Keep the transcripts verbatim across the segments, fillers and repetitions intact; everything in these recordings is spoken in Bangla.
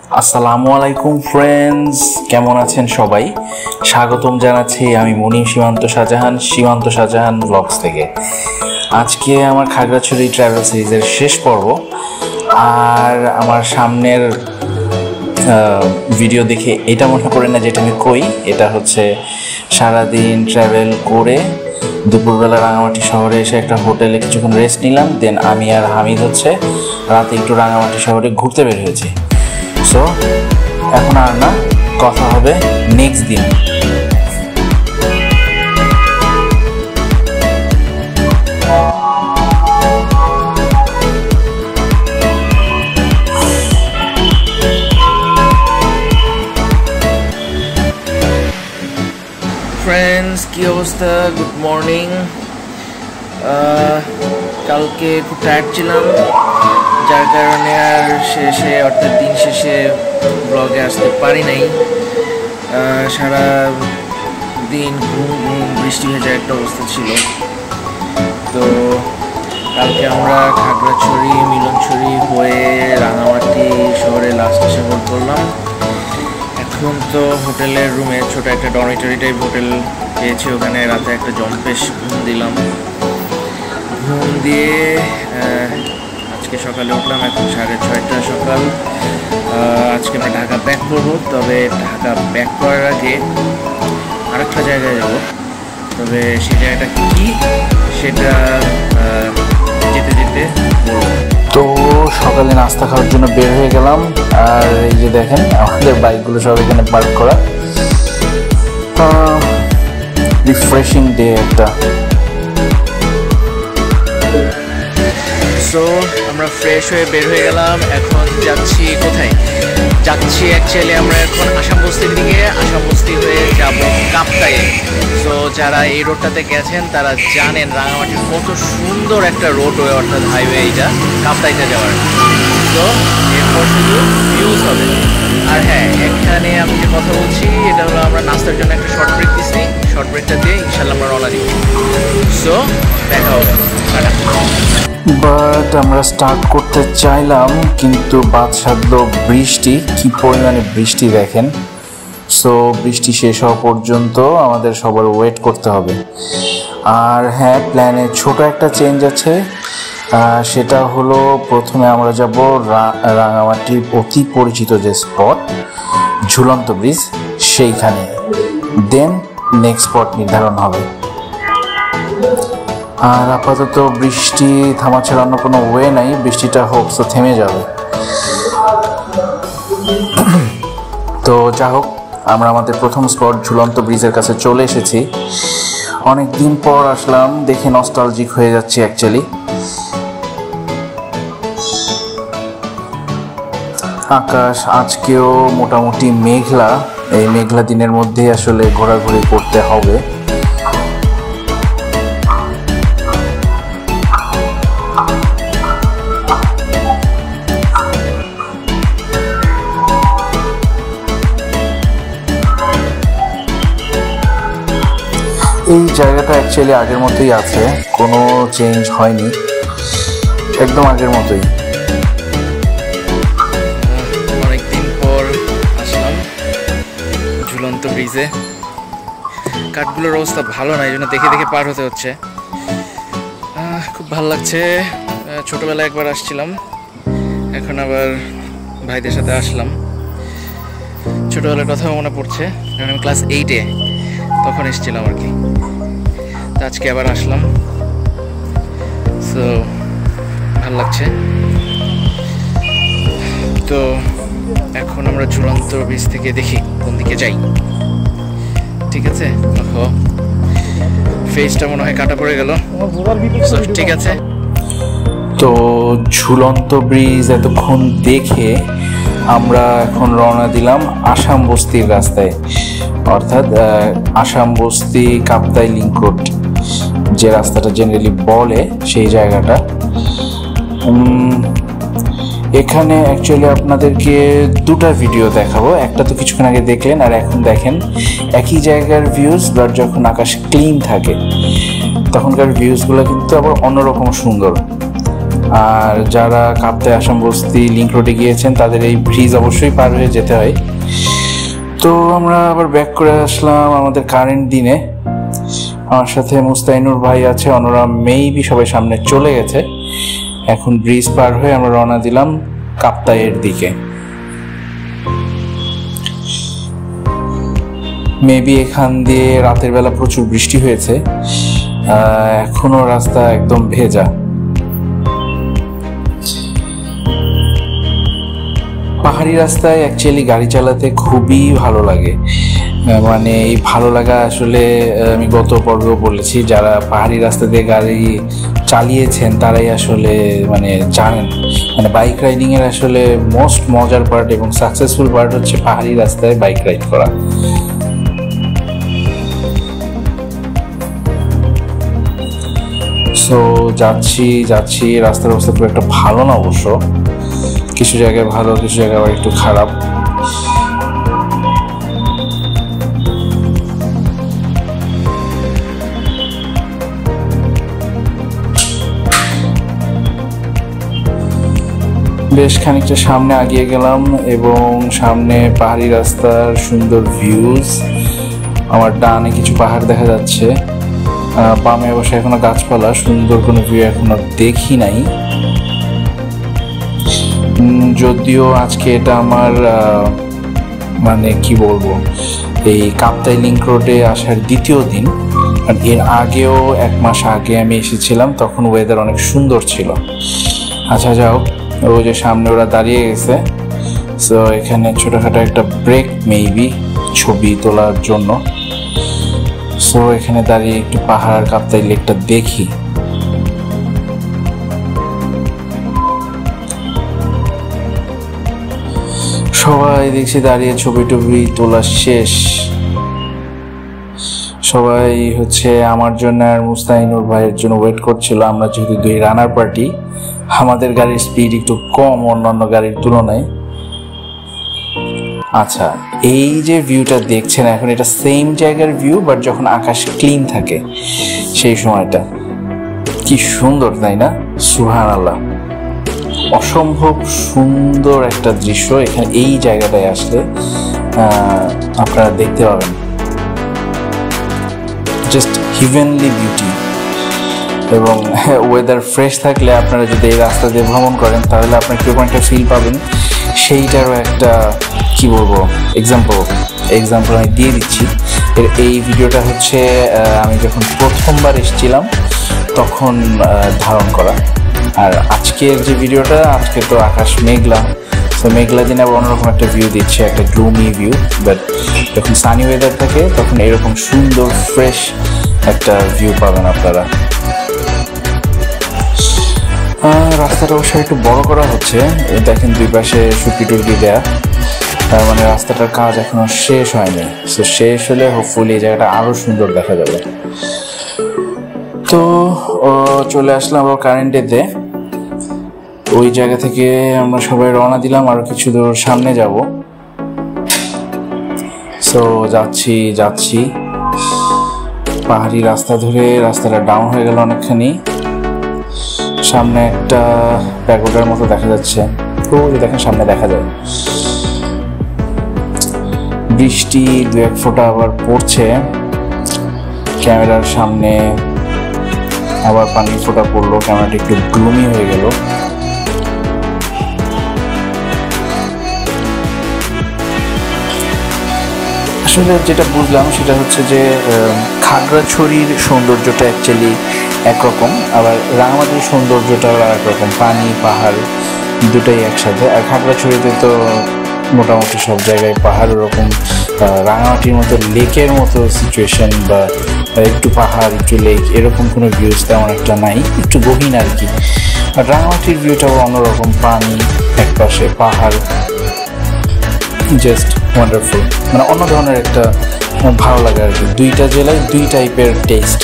আসসালামু আলাইকুম ফ্রেন্ডস, কেমন আছেন সবাই? স্বাগতম জানাচ্ছি আমি মুনিম সীমান্ত শাহজাহান সীমান্ত শাহজাহান ব্লগস থেকে। আজকে আমার খাগড়াছড়ি ট্রাভেল সিরিজের শেষ পর্ব। আর আমার সামনের ভিডিও দেখে এটা মনে করে না যেটা আমি কই, এটা হচ্ছে সারাদিন ট্রাভেল করে দুপুরবেলা রাঙামাটি শহরে এসে একটা হোটেলে কিছুক্ষণ রেস্ট নিলাম। দেন আমি আর হামিদ হচ্ছে রাতে একটু রাঙামাটি শহরে ঘুরতে বের হয়েছি। সো এখন আর না, কথা হবে নেক্সট দিন। ফ্রেন্ডস, কি অবস্থা? Good morning. কালকে খুব টায়ার্ড ছিলাম, যার কারণে আর শেষে অর্থাৎ দিন শেষে ব্লগে আসতে পারি নাই। সারা দিন ঘুম ঘুম বৃষ্টি হয়ে যায় একটা অবস্থা ছিল। তো কালকে আমরা খাগড়াছড়ি মিলনছড়ি হয়ে রাঙামাটি শহরে লাস্ট এসে হোল্ড করলাম। এখন তো হোটেলের রুমে ছোট একটা ডরমিটরি টাইপ হোটেল পেয়েছি, ওখানে রাতে একটা জম্পেশ ঘুম দিলাম। ঘুম দিয়ে আজকে সকালে উঠলাম, এখন সাড়ে ছয়টা সকাল। আজকে আমরা ঢাকা ব্যাক করবো, তবে ঢাকা ব্যাক করার আগে আরেকটা জায়গায় যাব। তবে সেই জায়গাটা কি সেটা যেতে যেতে বলবো। তো সকালে নাস্তা খাওয়ার জন্য বের হয়ে গেলাম। আর এই যে দেখেন আমাদের বাইকগুলো সব এখানে পার্ক করা। রিফ্রেশিং ডে একটা। সো আমরা ফ্রেশ হয়ে বের হয়ে গেলাম। এখন যাচ্ছি কোথায় যাচ্ছি অ্যাকচুয়ালি আমরা এখন আসাম বস্তির দিকে। আসাম বস্তি হয়ে যাব কাপ্তাইয়ে। সো যারা এই রোডটাতে গেছেন তারা জানেন রাঙামাটির কত সুন্দর একটা রোডওয়ে অর্থাৎ হাইওয়ে এইটা কাপ্তাইতে যাওয়ার। তো এরপর শুধু ভিউজ হবে। আর হ্যাঁ, এখানে আমি যে কথা বলছি এটা হলো আমরা নাস্তার জন্য একটা শর্ট ব্রেক দিচ্ছি। শর্ট ব্রেকটা দিয়ে ইনশাল্লাহ আমরা রওনা দিব। সো দেখা হবে। বাট আমরা স্টার্ট করতে চাইলাম, কিন্তু বাদ সাধলো বৃষ্টি। কি পরিমাণে বৃষ্টি দেখেন। সো বৃষ্টি শেষ হওয়া পর্যন্ত আমাদের সবার ওয়েট করতে হবে। আর হ্যাঁ, প্ল্যানে ছোট একটা চেঞ্জ আছে। সেটা হলো প্রথমে আমরা যাব রাঙামাটির অতি পরিচিত যে স্পট ঝুলন্ত ব্রিজ, সেইখানে। দেন নেক্সট স্পট নির্ধারণ হবে। আর আপাতত বৃষ্টি থামা ছাড়া অন্য কোনো ওয়ে নাই। বৃষ্টিটা হোক তো থেমে যাবে। তো যা হোক, আমরা আমাদের প্রথম স্পট ঝুলন্ত ব্রিজের কাছে চলে এসেছি। অনেক দিন পর আসলাম, দেখে নস্টালজিক হয়ে যাচ্ছি অ্যাকচুয়ালি। আকাশ আজকেও মোটামুটি মেঘলা। এই মেঘলা দিনের মধ্যেই আসলে ঘোরাঘুরি করতে হবে। এই জায়গাটা অ্যাকচুয়ালি আগের মতোই আছে, কোনো চেঞ্জ হয়নি, একদম আগের মতোই। অনেকদিন পর আসলাম ঝুলন্ত ব্রিজে। কাঠগুলোর অবস্থা ভালো না, এই জন্য দেখে দেখে পার হতে হচ্ছে। খুব ভালো লাগছে। ছোটোবেলায় একবার আসছিলাম, এখন আবার ভাইদের সাথে আসলাম। ছোটোবেলার কথাও মনে পড়ছে, যখন আমি ক্লাস এইটে তখন এসেছিলাম আর কি। তো আজকে আবার আসলাম। সো ভালো লাগছে। তো এখন আমরা ঝুলন্ত ব্রিজ থেকে দেখি কোন দিকে যাই। ঠিক আছে, দেখো ফেসটা মনে হয় কাটা পড়ে গেল। ঠিক আছে, তো ঝুলন্ত ব্রিজ এতক্ষণ দেখে আমরা এখন রওনা দিলাম আসাম বস্তির রাস্তায়, অর্থাৎ আসাম বস্তি কাপ্তাই লিঙ্ক রোড যে রাস্তাটা জেনারেলি বলে, সেই জায়গাটা। এখানে অ্যাকচুয়ালি আপনাদেরকে দুটা ভিডিও দেখাবো। একটা তো কিছুক্ষণ আগে দেখলেন, আর এখন দেখেন একই জায়গার ভিউজ, বাট যখন আকাশ ক্লিন থাকে তখনকার ভিউজগুলো কিন্তু আবার অন্যরকম সুন্দর। আর যারা কাপ্তাই আসাম বস্তি লিংক রোডে গিয়েছেন তাদের এই ব্রিজ অবশ্যই পার হয়ে যেতে হয়। তো আমরা আবার ব্যাক করে আসলাম আমাদের কারেন্ট দিনে। আমার সাথে মুস্তাইনুর ভাই আছে, অন্যরা মেবি সবাই সামনে চলে গেছে। এখন ব্রিজ পার হয়ে আমরা রওনা দিলাম কাপ্তাইয়ের দিকে। মেবি এখান দিয়ে রাতের বেলা প্রচুর বৃষ্টি হয়েছে, এখনো রাস্তা একদম ভেজা। পাহাড়ি রাস্তায় অ্যাকচুয়ালি গাড়ি চালাতে খুবই ভালো লাগে। মানে এই ভালো লাগা আসলে আমি গত পর্বেও বলেছি, যারা পাহাড়ি রাস্তা দিয়ে গাড়ি চালিয়েছেন তারাই আসলে মানে জানেন, মানে বাইক রাইডিং এর আসলে মোস্ট মজার পার্ট এবং সাকসেসফুল পার্ট হচ্ছে পাহাড়ি রাস্তায় বাইক রাইড করা। সো যাচ্ছি যাচ্ছি রাস্তার অবস্থা খুব একটা ভালো না অবশ্য, কিছু জায়গায় ভালো কিছু জায়গায় আবার একটু খারাপ। বেশ খানিকটা সামনে আগিয়ে গেলাম এবং সামনে পাহাড়ি রাস্তার সুন্দর ভিউজ। আমার ডানে কিছু পাহাড় দেখা যাচ্ছে, বামে অবশ্য এখনো গাছপালা, সুন্দর কোনো ভিউ এখনো দেখি নাই। যদিও আজকে এটা আমার মানে কি বলবো, এই কাপ্তাই লিংক রোডে আসার দ্বিতীয় দিন। আর এর আগেও এক মাস আগে আমি এসেছিলাম, তখন ওয়েদার অনেক সুন্দর ছিল। আচ্ছা যাও, ওই যে সামনে ওরা দাঁড়িয়ে গেছে, সো এখানে ছোটোখাটো একটা ব্রেক মেবি ছবি তোলার জন্য। সো এখানে দাঁড়িয়ে একটু পাহাড় কাপ্তাই লেকটা দেখি। সবাই দেখছি দাঁড়িয়ে ছবি টবি তোলা শেষ। সবাই হচ্ছে আমার জন্য আর মুস্তাইনুর ভাইয়ের জন্য ওয়েট করছিল। আমরা যেহেতু দুই রানার পার্টি, আমাদের গাড়ির স্পিড একটু কম অন্যান্য গাড়ির তুলনায়। আচ্ছা, এই যে ভিউটা দেখছেন এখন, এটা সেম জায়গার ভিউ, বাট যখন আকাশ ক্লিন থাকে সেই সময়টা কি সুন্দর, তাই না? সুবহানাল্লাহ, অসম্ভব সুন্দর একটা দৃশ্য এখানে এই জায়গাটায় আসলে আপনারা দেখতে পাবেন। Just heavenly beauty. এবং ওয়েদার ফ্রেশ থাকলে আপনারা যদি এই রাস্তা দিয়ে ভ্রমণ করেন তাহলে আপনার কীরকম একটা ফিল পাবেন সেইটারও একটা কি বলবো এক্সাম্পল এক্সাম্পল আমি দিয়ে দিচ্ছি। এর এই ভিডিওটা হচ্ছে আমি যখন প্রথমবার এসেছিলাম তখন ধারণ করা। আর আজকের যে ভিডিওটা, আজকে তো আকাশ মেঘলা, তো মেঘলা দিনে আবার অন্যরকম একটা ভিউ দিচ্ছে, একটা গ্লুমি ভিউ। বাট যখন সানি ওয়েদার থাকে তখন এরকম সুন্দর ফ্রেশ একটা ভিউ পাবেন আপনারা। রাস্তাটা অবশ্যই একটু বড় করা হচ্ছে, দেখেন দুই পাশে সুটকি টুটকি দেয়া, তার মানে রাস্তাটার কাজ এখনো শেষ হয়নি। তো শেষ হলে হোপফুলি এই জায়গাটা আরো সুন্দর দেখা যাবে। তো চলে আসলাম আবার কারেন্টেতে। ওই জায়গা থেকে আমরা সবাই রওনা দিলাম, আরো কিছু দূর সামনে যাব। সো যাচ্ছি যাচ্ছি পাহাড়ি রাস্তা ধরে, রাস্তাটা ডাউন হয়ে গেল অনেকখানি। সামনে একটা প্যাগোডার মতো দেখা যাচ্ছে, তো দেখেন সামনে দেখা যায়। বৃষ্টি দু এক ফোঁটা আবার পড়ছে, ক্যামেরার সামনে আবার পানির ফোঁটা পড়লো, ক্যামেরাটা একটু গ্লুমি হয়ে গেল। আসলে যেটা বুঝলাম সেটা হচ্ছে যে খাগড়াছড়ির সৌন্দর্যটা অ্যাকচুয়ালি একরকম, আবার রাঙামাটির সৌন্দর্যটাও আর একরকম, পানি পাহাড় দুটাই একসাথে। আর খাগড়াছড়িতে তো মোটামুটি সব জায়গায় পাহাড়, ওরকম রাঙামাটির মতো লেকের মতো সিচুয়েশন বা একটু পাহাড় একটু লেক এরকম কোনো ভিউজ তেমন একটা নাই, একটু গহীন আর কি। আর রাঙামাটির ভিউটাও অন্যরকম, পানি একপাশে পাহাড়, জাস্ট ওয়ান্ডারফুল, মানে অন্য ধরনের একটা ভালো লাগে আর কি। দুইটা জেলায় দুই টাইপের টেস্ট।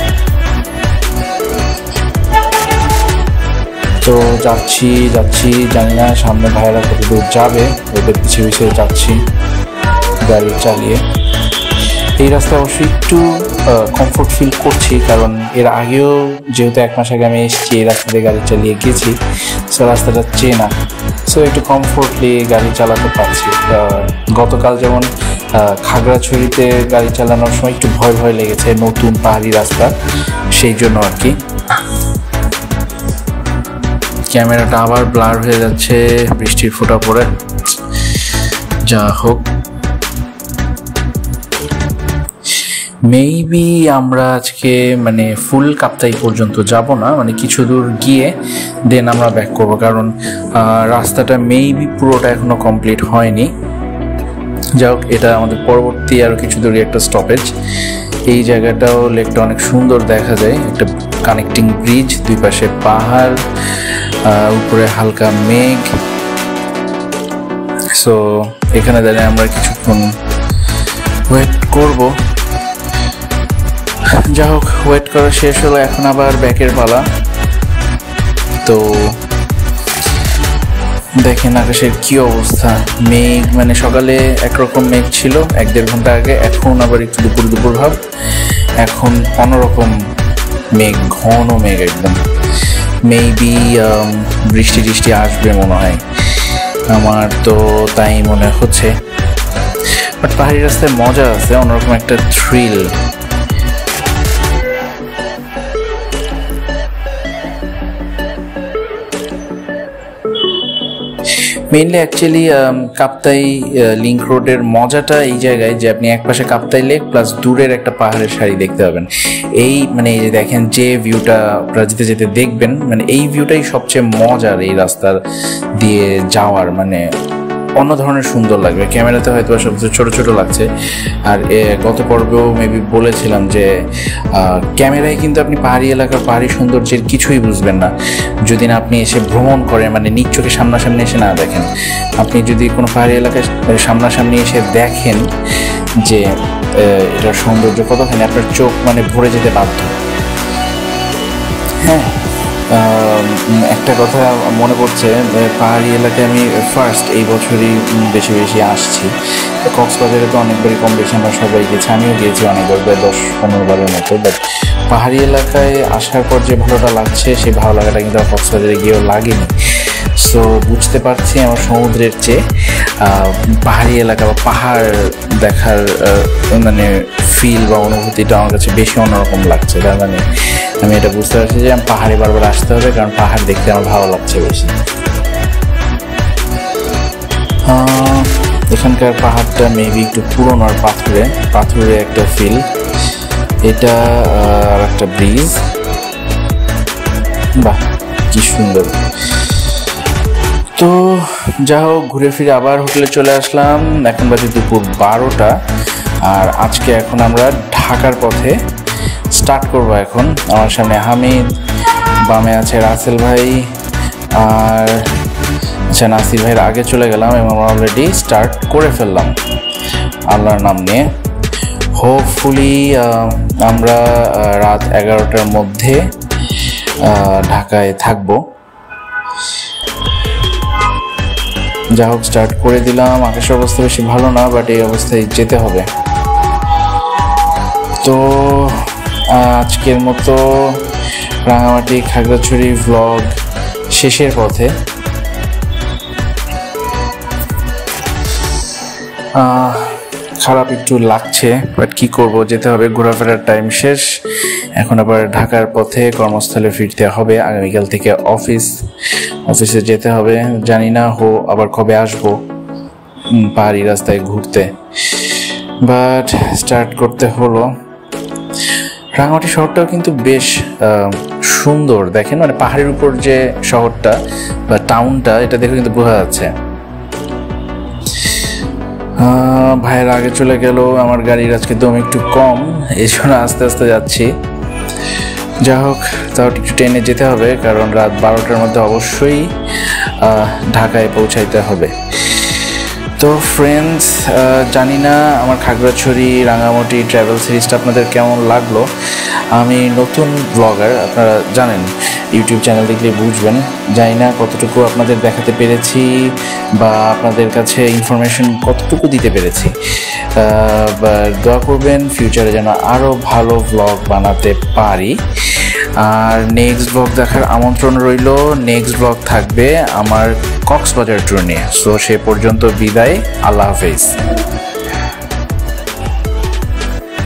তো যাচ্ছি যাচ্ছি জানি না সামনে ভাইয়েরা কত দূর যাবে, ওদের পিছিয়ে পিছিয়ে যাচ্ছি গাড়ি চালিয়ে। এই রাস্তা অবশ্যই একটু কমফোর্ট ফিল করছি, কারণ এর আগেও যেহেতু এক মাস আগে আমি এসেছি এই রাস্তা দিয়ে গাড়ি চালিয়ে গেছি, সো রাস্তাটা চেনা, সো একটু কমফোর্টলি গাড়ি চালাতে পারছি। গতকাল যেমন খাগড়াছড়িতে গাড়ি চালানোর সময় একটু ভয় ভয় লেগেছে, নতুন পাহাড়ি রাস্তা, সেই জন্য আর কি। ক্যামেরাটা আবার ব্লার হয়ে যাচ্ছে বৃষ্টির ফোঁটা পড়ে, যা হোক। মেবি আমরা আজকে মানে ফুল কাপ্তাই পর্যন্ত যাব না, মানে কিছু দূর গিয়ে দেন আমরা ব্যাক করবো, কারণ রাস্তাটা মেবি পুরোটা এখনো কমপ্লিট হয়নি। যাই হোক, এটা আমাদের পরবর্তী আরও কিছু দূরই একটা স্টপেজ। এই জায়গাটাও লেকটা অনেক সুন্দর দেখা যায়, একটা কানেক্টিং ব্রিজ, দুই পাশে পাহাড়, উপরে হালকা মেঘ। সো এখানে দাঁড়িয়ে আমরা কিছুক্ষণ ওয়েট করব। যা হোক, ওয়েট করা শেষ হলো, এখন আবার ব্যাকের পালা। তো দেখেন আকাশের কি অবস্থা, মেঘ মানে সকালে একরকম মেঘ ছিল এক দেড় ঘন্টা আগে, এখন আবার একটু দুপুর দুপুর ভাব, এখন অন্যরকম মেঘ, ঘন মেঘ একদম। মেবি বৃষ্টি টিষ্টি আসবে মনে হয়, আমার তো তাই মনে হচ্ছে। বাট পাহাড়ি রাস্তায় মজা আছে, অন্যরকম একটা thrill. Mainly actually Kaptai link রোডের মজাটা এই জায়গায় যে আপনি এক পাশে কাপ্তাই লেক প্লাস দূরের একটা পাহাড়ের সারি দেখতে পাবেন। এই মানে এই যে দেখেন যে ভিউটা আপনারা যেতে যেতে দেখবেন, মানে এই ভিউটাই সবচেয়ে মজার এই রাস্তার দিয়ে যাওয়ার, মানে অন্য ধরনের সুন্দর লাগবে। ক্যামেরাতে হয়তো সবচেয়ে ছোটো ছোটো লাগছে। আর গত পর্বেও মেবি বলেছিলাম যে ক্যামেরায় কিন্তু আপনি পাহাড়ি এলাকার পাহাড়ি সৌন্দর্যের কিছুই বুঝবেন না যদি না আপনি এসে ভ্রমণ করেন, মানে নিজ চোখে সামনাসামনি এসে না দেখেন। আপনি যদি কোনো পাহাড়ি এলাকায় সামনাসামনি এসে দেখেন যে এটার সৌন্দর্য কতখানি, আপনার চোখ মানে ভরে যেতে বাধ্য। হ্যাঁ, একটা কথা মনে পড়ছে, পাহাড়ি এলাকায় আমি ফার্স্ট এই বছরই বেশি বেশি আসছি। কক্সবাজারে তো অনেকবারই কম বেশি আমরা সবাই গেছি, আমিও গিয়েছি অনেকবার, প্রায় দশ পনেরো বারের মতো। বাট পাহাড়ি এলাকায় আসার পর যে ভালোটা লাগছে সেই ভালো লাগাটা কিন্তু আমার কক্সবাজারে গিয়েও লাগেনি। সো বুঝতে পারছি আমার সমুদ্রের চেয়ে পাহাড়ি এলাকা বা পাহাড় দেখার মানে ফিল বা অনুভূতিটা আমার কাছে বেশি অন্যরকম লাগছে। তার মানে আমি এটা বুঝতে পারছি যে আমি পাহাড়ে বারবার আসতে হবে, কারণ পাহাড় দেখতে আমার ভালো লাগছে বেশি। এখানকার পাহাড়টা মেবি একটু পুরনো আর পাথুরে পাথুরে একটা ফিল। এটা আর একটা ব্রিজ, বাহ কি সুন্দর। তো যা হোক, ঘুরে ফিরে আবার হোটেলে চলে আসলাম। এখন বাজে দুপুর বারোটা, আর আজকে এখন আমরা ঢাকার পথে স্টার্ট করবো। এখন আমার সামনে হামিদ, বামে আছে রাসেল ভাই, আর আচ্ছা নাসির ভাইয়ের আগে চলে গেলাম এবং আমরা অলরেডি স্টার্ট করে ফেললাম আল্লাহর নাম নিয়ে। হোপফুলি আমরা রাত এগারোটার মধ্যে ঢাকায় থাকবো। যা হোক, স্টার্ট করে দিলাম। আকাশের অবস্থা বেশি ভালো না, বাট এই অবস্থায় যেতে হবে। তো আজকের মতো রাঙামাটি খাগড়াছড়ি ভ্লগ শেষের পথে। খারাপ একটু লাগছে, বাট কি করব, যেতে হবে। ঘোরাফেরার টাইম শেষ, এখন আবার ঢাকার পথে কর্মস্থলে ফিরতে হবে। আগামীকাল থেকে অফিস অফিসে যেতে হবে। জানি না হো আবার কবে আসবো পাহাড়ি রাস্তায় ঘুরতে, বাট স্টার্ট করতে হলো। রাঙামাটি শহরটাও কিন্তু বেশ সুন্দর, দেখেন মানে পাহাড়ের উপর যে শহরটা বা টাউনটা, এটা দেখে কিন্তু বোঝা যাচ্ছে। ভাইয়ের আগে চলে গেল, আমার গাড়ির আজকে দম একটু কম, এই জন্য আস্তে আস্তে যাচ্ছি। যা হোক, তাও একটু ট্রেনে যেতে হবে, কারণ রাত বারোটার মধ্যে অবশ্যই ঢাকায় পৌঁছাইতে হবে। তো ফ্রেন্ডস, জানি না আমার খাগড়াছড়ি রাঙামাটি ট্রাভেল সিরিজটা আপনাদের কেমন লাগলো। আমি নতুন ব্লগার, আপনারা জানেন, ইউটিউব চ্যানেল দেখলে বুঝবেন। জানি না কতটুকু আপনাদের দেখাতে পেরেছি বা আপনাদের কাছে ইনফরমেশন কতটুকু দিতে পেরেছি। দোয়া করবেন ফিউচারে যেন আরও ভালো ভ্লগ বানাতে পারি। আর নেক্সট ব্লগ দেখার আমন্ত্রণ রইল। নেক্সট ব্লগ থাকবে আমার কক্সবাজার ট্যুর নিয়ে। সো সে পর্যন্ত বিদায়, আল্লাহ হাফেজ।